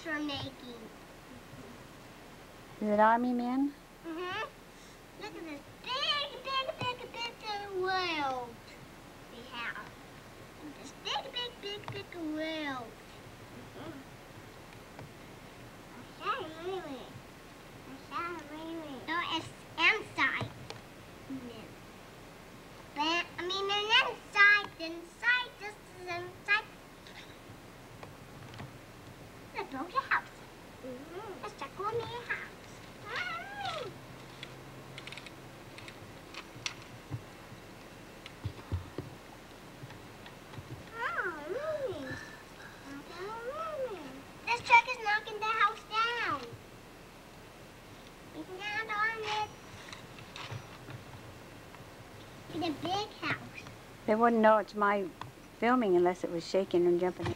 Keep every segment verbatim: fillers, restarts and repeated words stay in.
we're making. Is it army men? Mm-hmm. Look at this big, big, big, big world we have. This big, big, big, big world. Mm-hmm. I saw really. I saw really. No, it's inside. But, I mean, and inside, inside, this is inside. Let's build a house. Mm-hmm. Let's check on me a house. Mm-hmm. Oh, really? Oh, really? This truck is knocking the house down. It's not on it. It's a big house. They wouldn't know it's my filming unless it was shaking and jumping.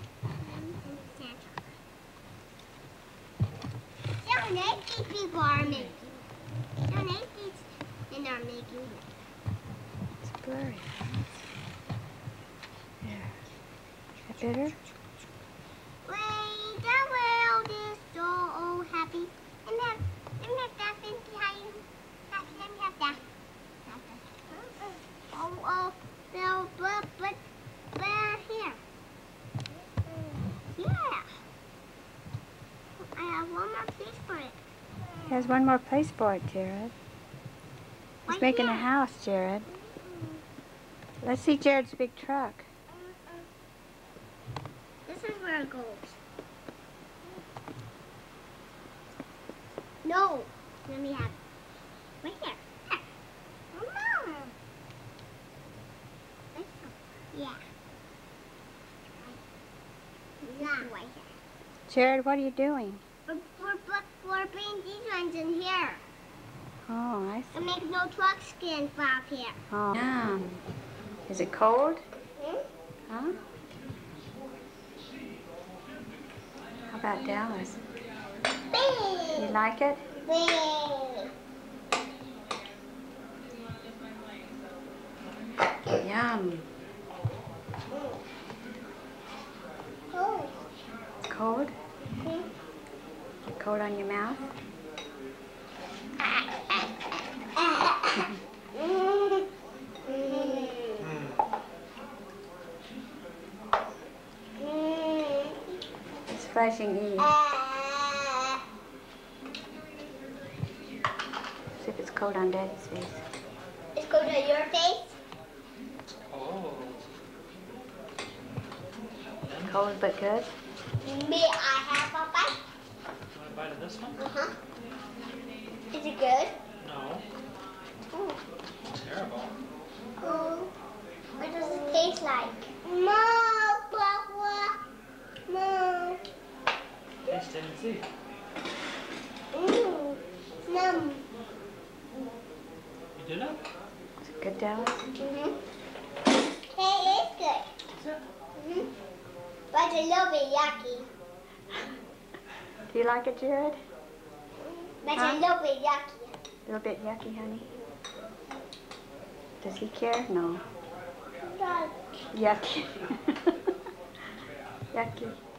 Seven, eight people are making. Seven, eight and are making. It's blurry. There. Is that better? Wait, the world is so happy. And that, and that, that thing behind. That, let me have that. Oh, oh, no, but, but, but here. Yeah. I have one more piece for it. He has one more place for it, Jared. He's Right making here. a house, Jared. Let's see Jared's big truck. This is where it goes. No. Let me have it. Right here. Here. Oh, no. This one. Yeah. Yeah. Right here. Jared, what are you doing? We're, we're, we're putting these ones in here. Oh, I see. It makes no truck skins out here. Oh. Yum. Is it cold? Hmm? Huh? How about Dallas? Big. You like it? Big. Yum. Cold. Cold? Hmm? Cold on your mouth? It's flashing E. See if it's cold on Daddy's face. It's cold on your face? Oh. Cold but good? Me, I have a bite. Want a bite of this one? Uh-huh. Is it good? No. Ooh. Terrible. Ooh. What does it taste like? Mom, Papa. Mom. Taste it and see. Mmm. Mom. You did it? Is it good, Dallas? Mm-hmm. Hey, it's good. Is it? Mm-hmm. But it's a little bit yucky. Do you like it, Jared? But Huh? it's a little bit yucky. A little bit yucky, honey? Does he care? No. Yucky. Yucky. Yucky.